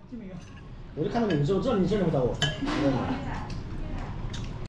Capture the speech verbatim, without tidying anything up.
我就看到你们之后，知道你真的会找我。